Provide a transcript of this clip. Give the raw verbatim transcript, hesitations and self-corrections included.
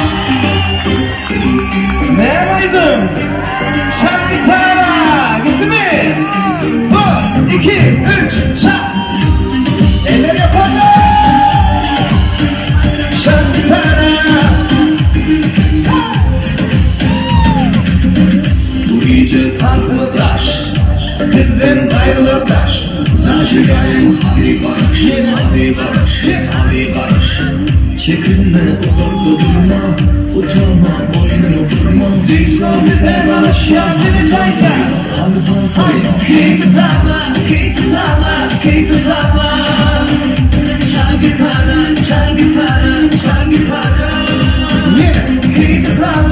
Merhabaydım. Çal gitara. Gitti mi? Bir, iki, üç, çal. Eller yaparlar. Çal gitara. Bu gece tatlı taş. Bizden ayrılır taş. Zajigayım hadi barış, hadi barış, hadi barış. Çekinme, uzakta durma, utanma, boynunu vurma. Zikzor bize barış, yardımı çaysa. Hadi fazla. Keep it up, keep it up, keep it up. Çal gitarı, çal gitarı, çal gitarı. Yeah, keep it up.